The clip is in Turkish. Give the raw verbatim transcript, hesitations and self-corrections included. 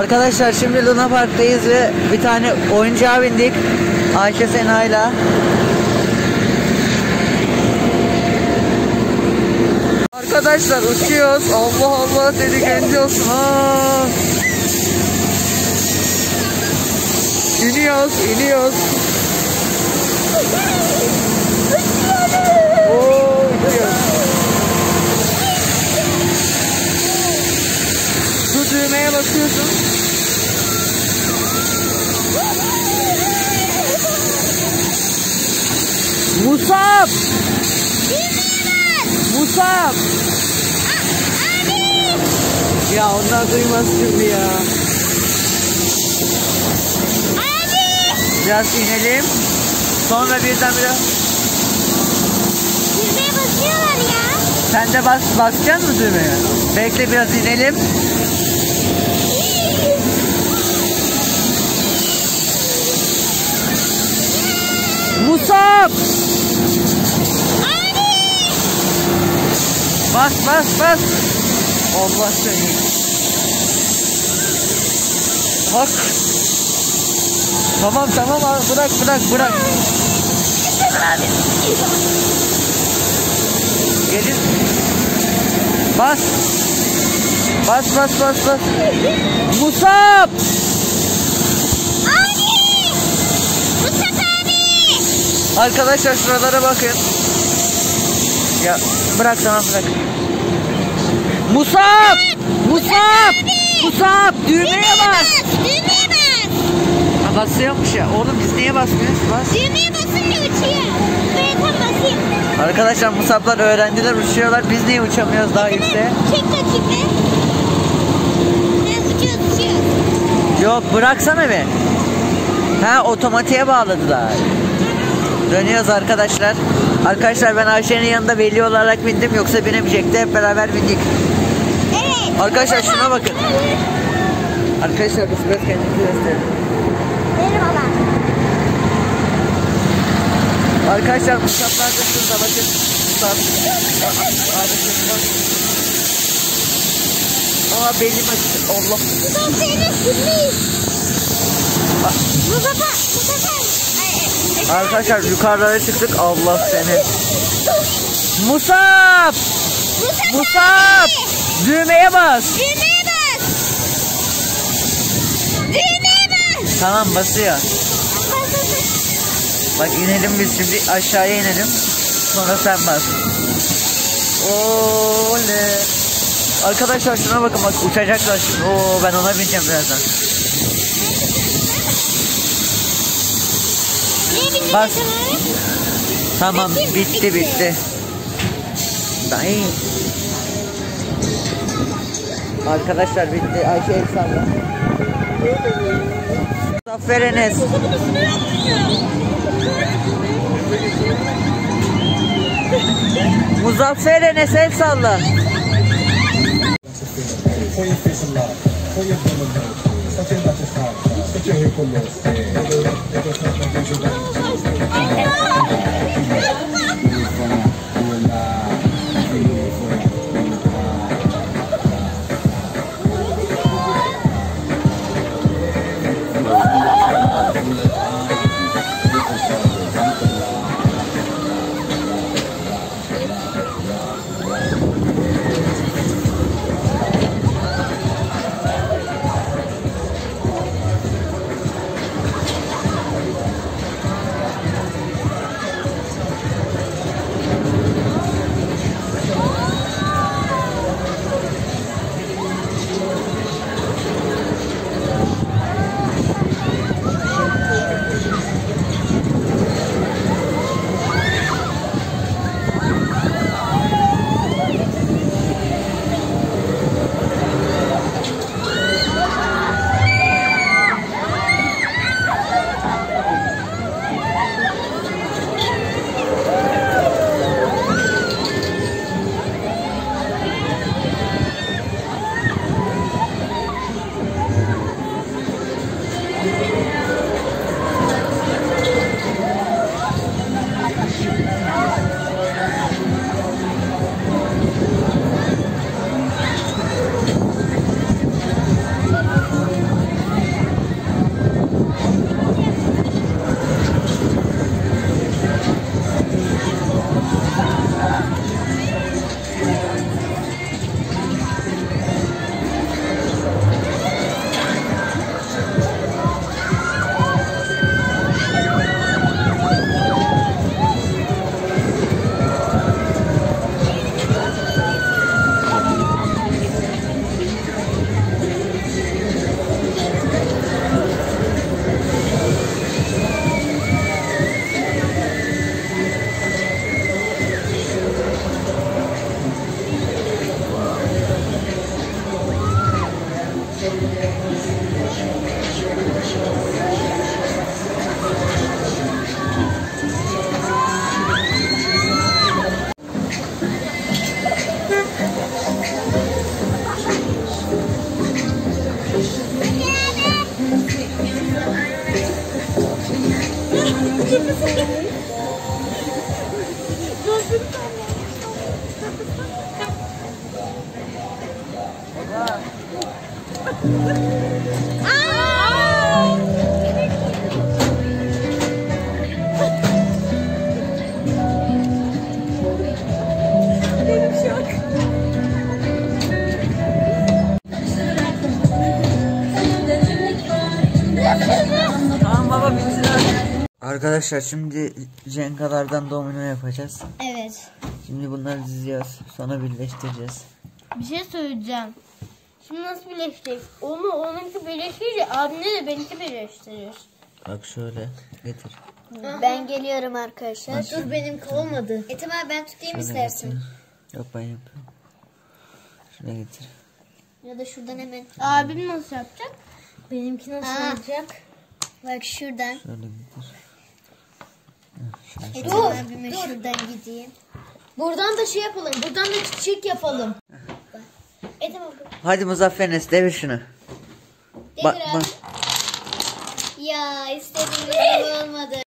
Arkadaşlar şimdi Luna Park'tayız ve bir tane oyuncağa bindik. Ayşe Sena'yla. Arkadaşlar uçuyoruz. Allah Allah dedik, önce olsun. Aa. İniyoruz, iniyoruz. Oo, gidiyoruz. Şu düğmeye basıyorsun. Musab! Musab! Ya onlar duymaz şimdi ya. Biraz inelim. Sonra birdenbire. Düğmeye basıyorlar ya. Sen de bas, basacaksın mı düğmeye? Bekle, biraz inelim. Musab! Bas bas bas. Allah seni. Bak. Tamam tamam abi, bırak bırak bırak. Gelin. Bas. Bas bas bas bas. Musab! Abi! Musab abi! Arkadaşlar şuralara bakın. Ya bırak, tamam bırak. Musab! Musab! Musab! Düğmeye bas! Düğmeye bas! Ha, basıyormuş ya. Oğlum biz niye basmıyoruz? Bas. Düğmeye basınca uçuyor. Buraya tam basayım. Arkadaşlar Musab'lar öğrendiler, uçuyorlar. Biz niye uçamıyoruz daha yükseğe? Çek bakayım be. Ben uçuyoruz uçuyoruz. Yok, bıraksana be. Ha, otomatiğe bağladılar. Dönüyoruz arkadaşlar. Arkadaşlar ben Ayşe'nin yanında veli olarak bindim, yoksa binemeyecekti. Hep beraber bindik. Evet. Arkadaşlar şuna bakın. Arkadaşlar biz biraz kendimizi gösterelim. Merhabalar. Arkadaşlar Musab'lar da şurada bakın. Musab. Aa, belim açtı. Allah. Musab seni sürmeyiz. Musab'a. Musab'a. Arkadaşlar yukarılara çıktık. Allah seni. Musab! Musab! Düğmeye bas. Düğmeye bas. Düğmeye bas. Tamam, basıyor. Bak inelim biz şimdi, aşağıya inelim. Sonra sen bas. Oley. Arkadaşlar şuna bakın, bak uçacaklar şimdi. Oo, ben ona bineceğim birazdan. Bas. Tamam, bitti bitti. Dayı. Arkadaşlar bitti. Ayşe el salla. Muzaffer Enes. Muzaffer Enes el salla. Tamam baba bitti. Arkadaşlar şimdi Jengalardan domino yapacağız. Evet. Şimdi bunları dizeceğiz. Sonra birleştireceğiz. Bir şey söyleyeceğim. Şimdi nasıl birleşecek? Onu onunki birleştirince abimle de benimki birleştirir. Bak şöyle getir. Ben geliyorum arkadaşlar. Dur benimki olmadı. Etim abi ben tutayım Şöyle istersin. getir. Yok ben yapıyorum. Şuraya getir. Ya da şuradan hemen. Abim nasıl yapacak? Benimki nasıl yapacak? Bak şuradan. Şöyle getir. Heh, şöyle. Dur. Abime şuradan gideyim. Buradan da şey yapalım. Buradan da çiçek yapalım. Etim abi. Hadi Muzaffer Enes devir şunu. Bak bak. Ya istediğim gibi olmadı.